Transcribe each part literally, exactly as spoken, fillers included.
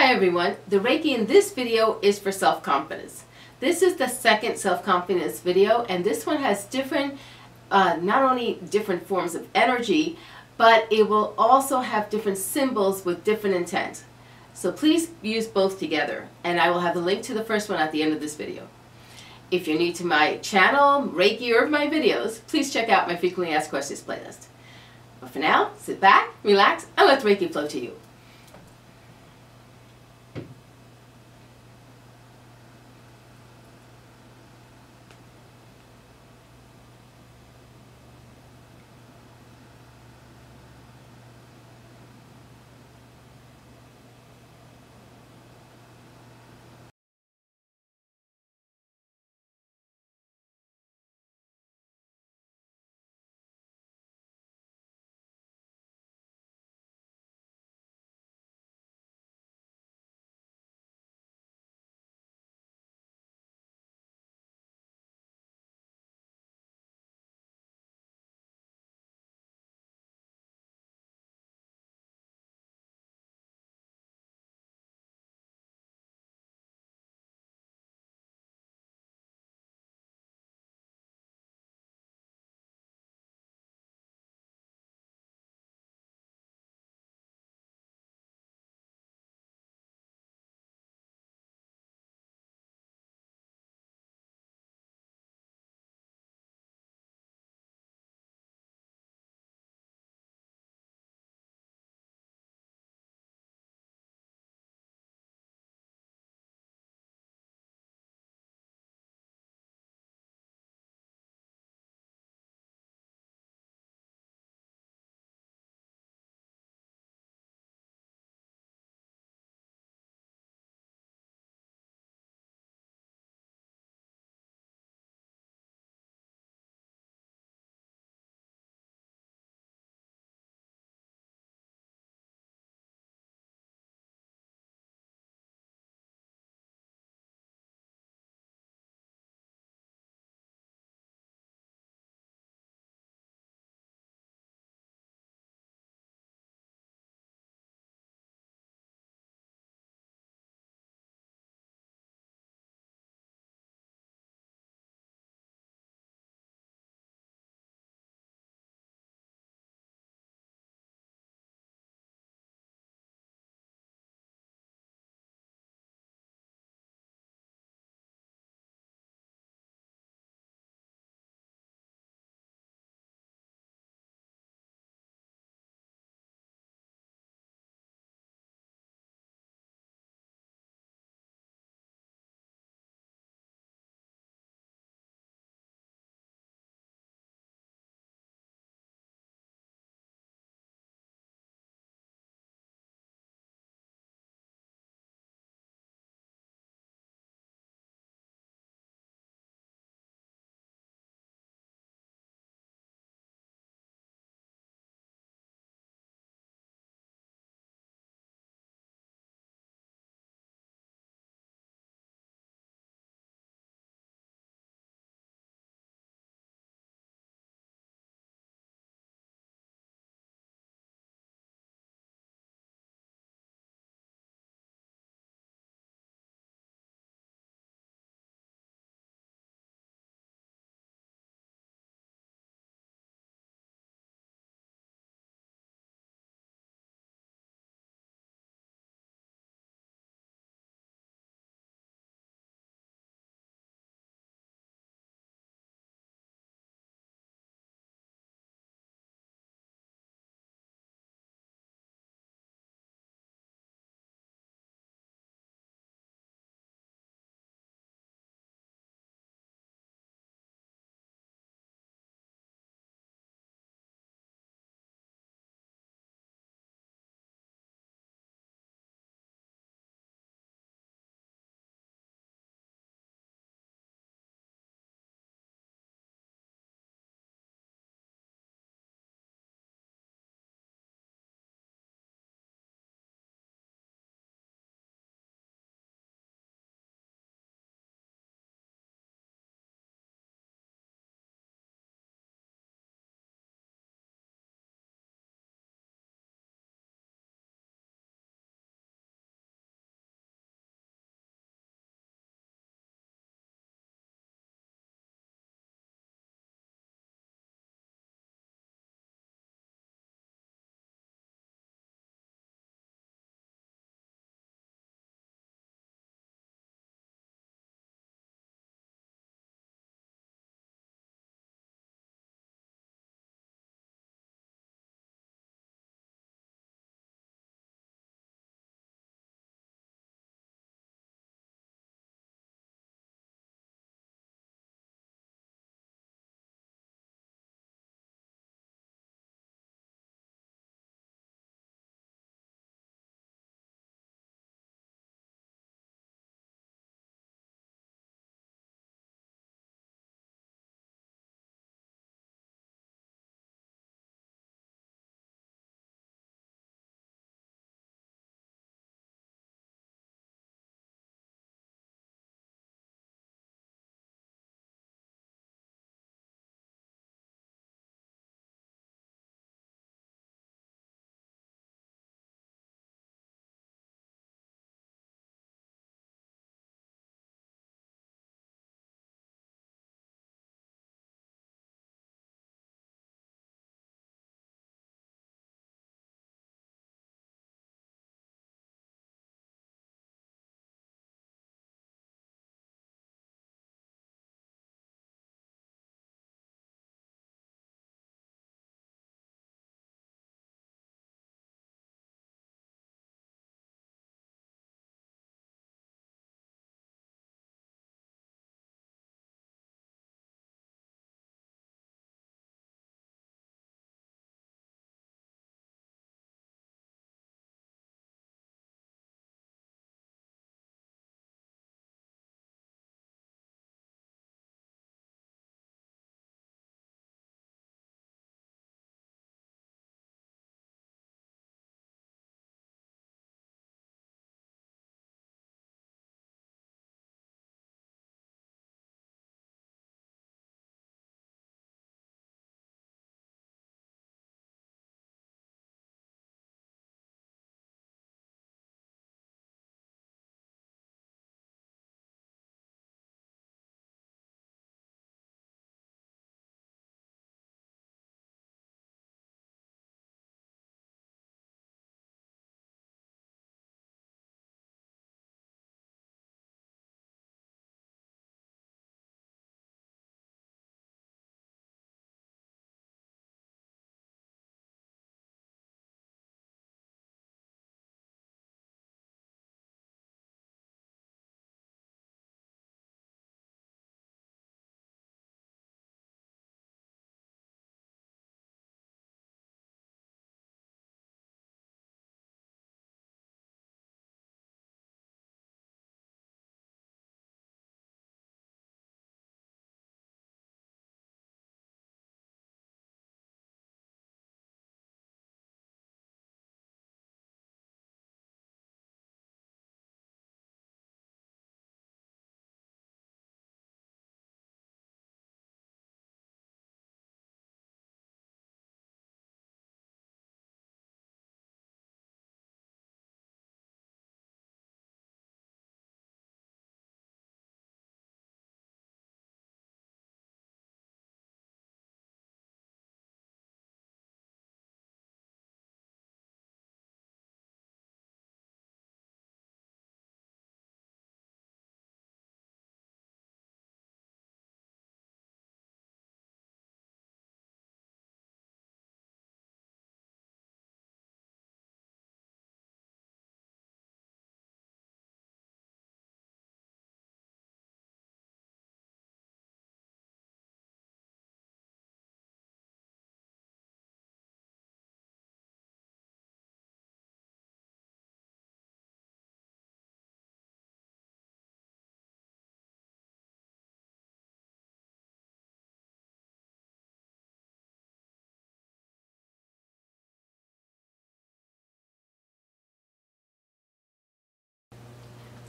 Hi everyone, the Reiki in this video is for self-confidence. This is the second self-confidence video, and this one has different, uh, not only different forms of energy, but it will also have different symbols with different intent. So please use both together, and I will have the link to the first one at the end of this video. If you're new to my channel, Reiki, or my videos, please check out my frequently asked questions playlist. But for now, sit back, relax, and let Reiki flow to you.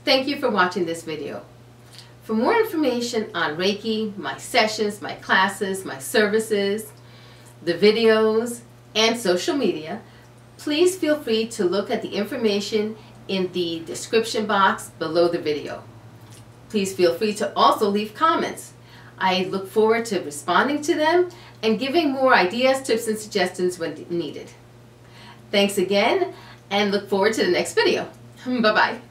thank you for watching this video. For more information on Reiki, my sessions, my classes, my services, the videos, and social media, please feel free to look at the information in the description box below the video. Please feel free to also leave comments. I look forward to responding to them and giving more ideas, tips, and suggestions when needed. Thanks again, and look forward to the next video. Bye-bye.